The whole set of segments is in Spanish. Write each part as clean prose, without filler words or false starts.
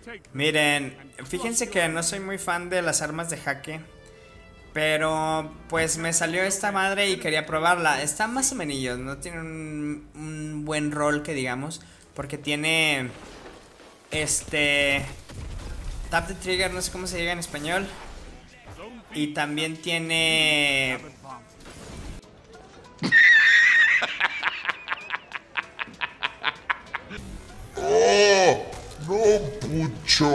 Miren, fíjense que no soy muy fan de las armas de jaque, pero pues me salió esta madre y quería probarla. Está más o menos, no tiene un buen rol que digamos, porque tiene tap the trigger, no sé cómo se diga en español. Y también tiene ¡Oh! ¡No, Pucho!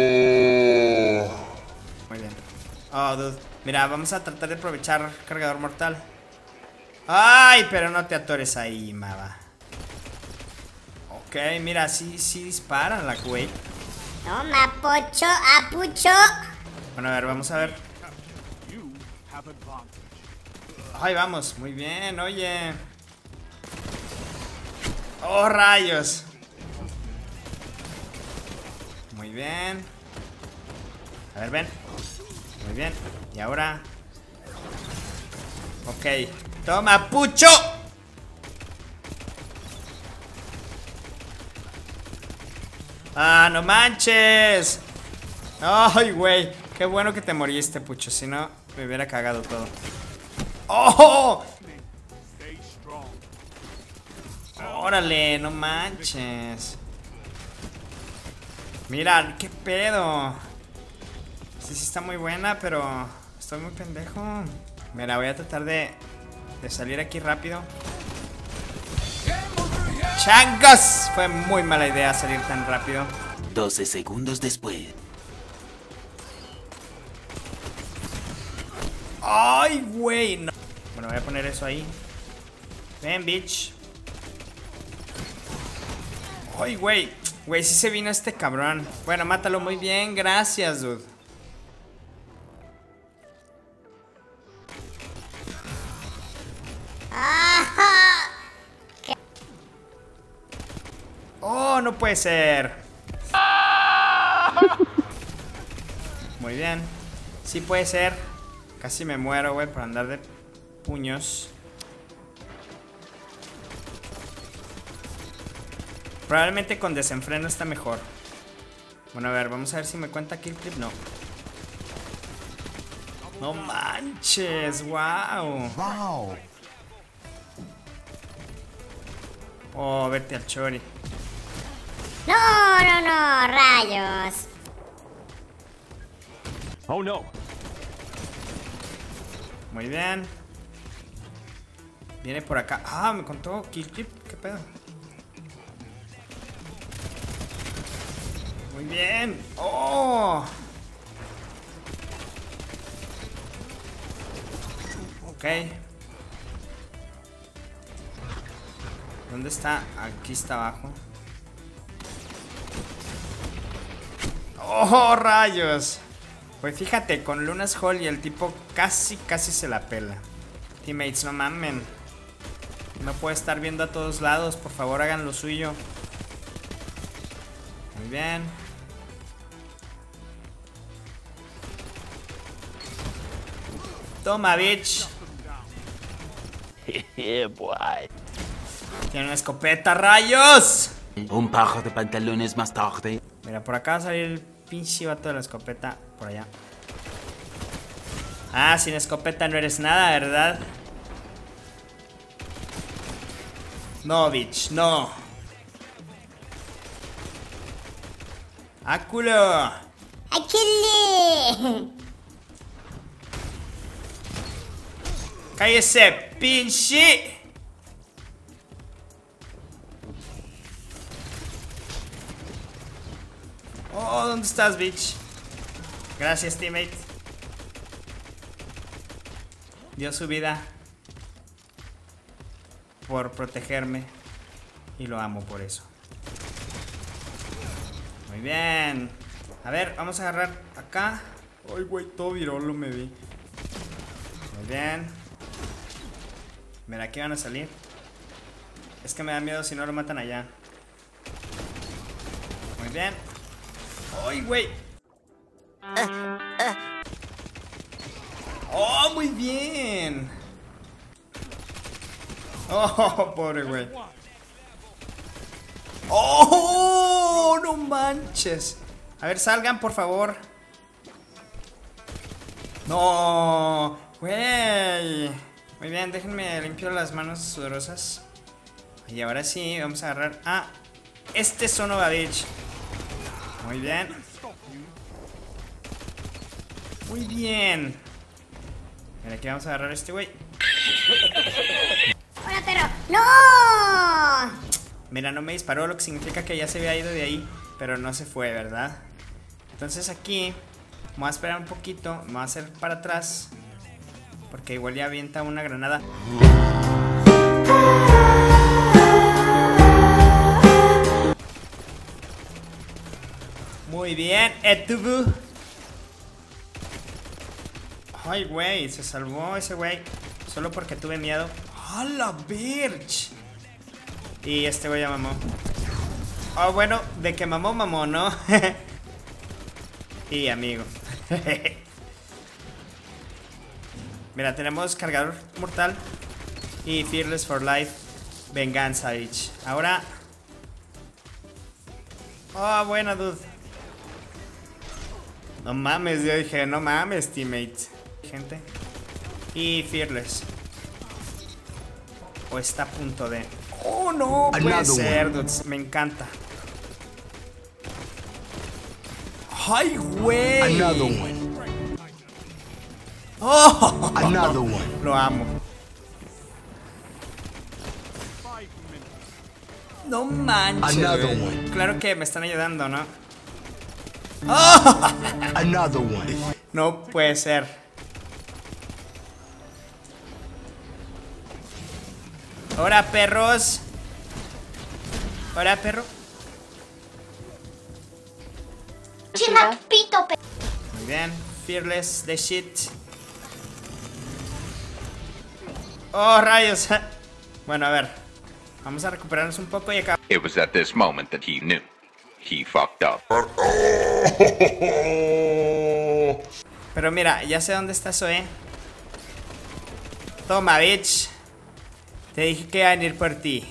muy bien. Oh, dude. Mira, vamos a tratar de aprovechar cargador mortal. Ay, pero no te atores ahí, mava. Ok, mira, sí dispara la güey. Toma, Pocho, apucho. Bueno, a ver, vamos a ver. Ay, vamos, muy bien, oye. Oh, rayos. Muy bien. A ver, ven. Muy bien. Y ahora. Ok. Toma, Pucho. Ah, no manches. Ay, güey. Qué bueno que te moriste, Pucho. Si no, me hubiera cagado todo. ¡Oh! Órale, no manches. Mira, qué pedo. Sí está muy buena, pero estoy muy pendejo. Mira, voy a tratar de salir aquí rápido. ¡Changos! Fue muy mala idea salir tan rápido. 12 segundos después. ¡Ay, güey! No. Bueno, voy a poner eso ahí. Ven, bitch. ¡Ay, güey! Güey, sí se vino este cabrón. Bueno, mátalo muy bien. Gracias, dude. ¡Oh, no puede ser! Muy bien. Sí puede ser. Casi me muero, güey, por andar de puños. Probablemente con desenfreno está mejor. Bueno, a ver, vamos a ver si me cuenta kill clip. No. No manches, wow. ¡Wow! Oh, vete al chori. No, rayos. Oh no. Muy bien. Viene por acá. Ah, me contó kill clip. ¿Qué pedo? Muy bien. Oh. Ok. ¿Dónde está? Aquí está abajo. ¡Oh, rayos! Pues fíjate, con Luna's Hall y el tipo casi se la pela. Teammates, no mamen. No puede estar viendo a todos lados. Por favor, hagan lo suyo. Muy bien. Toma, bitch. Yeah, boy. Tiene una escopeta, rayos. Un par de pantalones más tarde. Mira, por acá va a salir el pinche vato de la escopeta. Por allá. Ah, sin escopeta no eres nada, ¿verdad? No, bitch, no. ¡Ah, culo! ¡Aquile! ¡Cállese, pinche! Oh, ¿dónde estás, bitch? Gracias, teammate. Dio su vida por protegerme y lo amo por eso. Muy bien. A ver, vamos a agarrar acá. Ay, güey, todo virolo me vi. Muy bien. Mira, aquí van a salir. Es que me da miedo si no lo matan allá. Muy bien. ¡Ay, güey! ¡Oh, muy bien! ¡Oh, pobre güey! ¡Oh, no manches! A ver, salgan, por favor. No, güey. Muy bien, déjenme limpio las manos sudorosas. Y ahora sí, vamos a agarrar a este Sonovavich. Muy bien. Muy bien. Mira, aquí vamos a agarrar a este güey. ¡Hola, perro! ¡No! Mira, no me disparó, lo que significa que ya se había ido de ahí. Pero no se fue, ¿verdad? Entonces aquí voy a esperar un poquito. Me voy a hacer para atrás, porque igual ya avienta una granada. Muy bien, Etubu. Ay, güey, se salvó ese güey. Solo porque tuve miedo. ¡A la birch! Y este güey ya mamó. Oh, bueno, de que mamó, mamó, ¿no? Y amigo. Mira, tenemos cargador mortal y Fearless for Life. Venganza, bitch. Ahora. Oh, buena, dude. No mames, yo dije, no mames, teammate. Gente. Y Fearless. O está a punto de. Oh, no, puede ser, dudes. Me encanta. ¡Ay, güey! Another one. ¡Oh! Another one. Lo amo. No manches. Another güey. one. Claro que me están ayudando, ¿no? ¡Oh! Another one. No puede ser. Ahora, perros. Ahora, perro. Chimapito, perro. Muy bien. Fearless the shit. Oh, rayos. Bueno, a ver. Vamos a recuperarnos un poco y acá. It was at this moment that he knew. He fucked up. Pero mira, ya sé dónde está Zoe. Toma, bitch. Te dije que iban a ir por ti.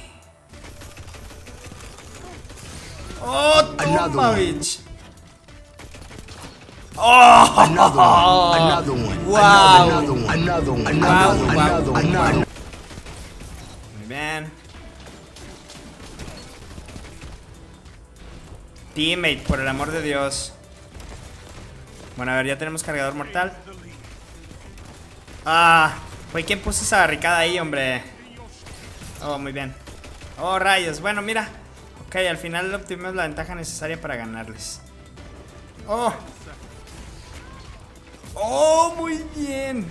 Oh, toma, bitch. Oh, Another one. Another one. wow. Another one. Another one. Wow, Another one. wow, Another one. wow. Another. Muy bien. Teammate, por el amor de Dios. Bueno, a ver, ya tenemos cargador mortal. Ah, fue quien puso esa barricada ahí, hombre. Oh, muy bien. Oh, rayos. Bueno, mira. Ok, al final obtuvimos la ventaja necesaria para ganarles. Oh. Oh, muy bien.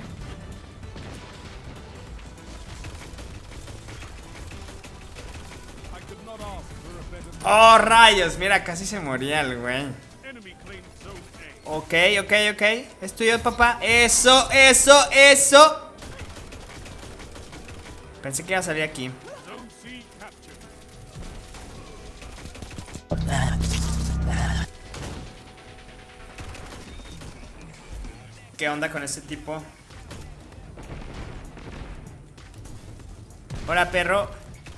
Oh, rayos. Mira, casi se moría el güey. Ok, ok, ok. Es tuyo, papá. Eso, eso, eso. Pensé que iba a salir aquí. ¿Qué onda con este tipo? Hola, perro.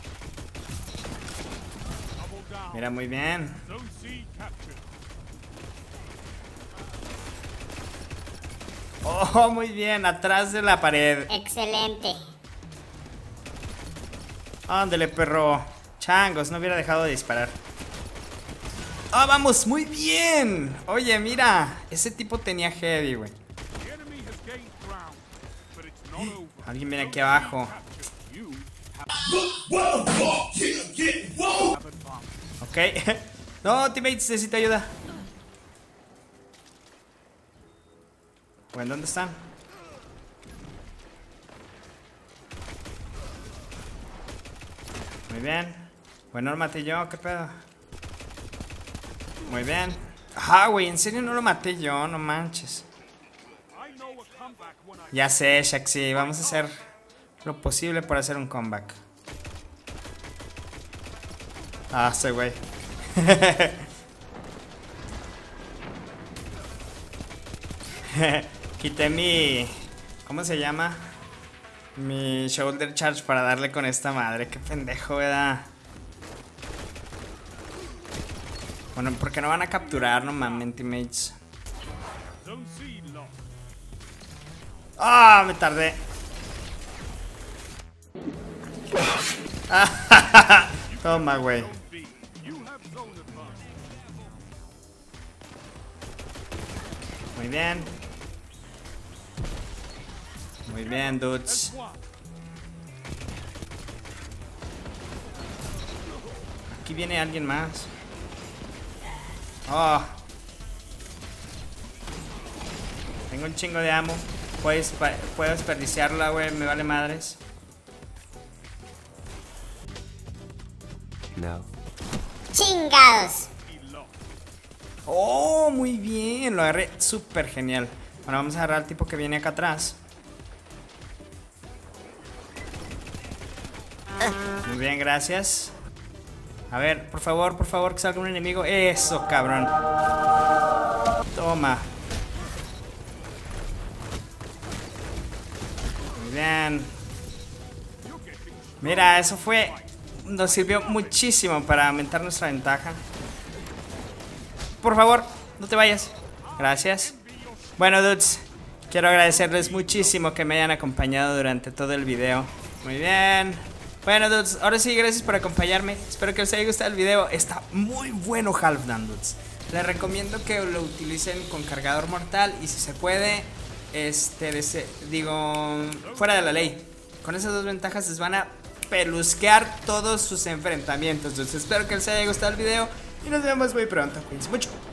Mira, muy bien. Oh, muy bien. Atrás de la pared. Excelente. Ándale, perro. Changos, no hubiera dejado de disparar. ¡Ah, vamos! ¡Muy bien! Oye, mira. Ese tipo tenía heavy, güey. Alguien viene aquí abajo. Ok. No, teammates, necesito ayuda. Bueno, ¿dónde están? Muy bien. Bueno, lo maté yo, ¿qué pedo? Muy bien. Ah, güey, en serio no lo maté yo, no manches. Ya sé, Shaxi, vamos a hacer lo posible por hacer un comeback. Ah, sí, güey. Quité mi... ¿Cómo se llama? Mi shoulder charge para darle con esta madre. Qué pendejo, ¿verdad? Bueno, porque no van a capturar, no mames, teammates. ¡Ah! Me tardé. Toma, güey. Muy bien. Muy bien, dudes. Aquí viene alguien más. Oh. Tengo un chingo de ammo. Puedo desperdiciarla, güey. Me vale madres. No. Chingados. Oh, muy bien. Lo agarré súper genial. Ahora vamos a agarrar al tipo que viene acá atrás. Muy bien, gracias. A ver, por favor, que salga un enemigo. Eso, cabrón. Toma. Muy bien. Mira, eso fue... Nos sirvió muchísimo para aumentar nuestra ventaja. Por favor, no te vayas. Gracias. Bueno, dudes, quiero agradecerles muchísimo que me hayan acompañado durante todo el video. Muy bien. Bueno, dudes, ahora sí, gracias por acompañarme. Espero que les haya gustado el video. Está muy bueno Halfdan, dudes. Les recomiendo que lo utilicen con cargador mortal. Y si se puede, fuera de la ley. Con esas dos ventajas les van a pelusquear todos sus enfrentamientos. Entonces espero que les haya gustado el video y nos vemos muy pronto. Cuídense mucho.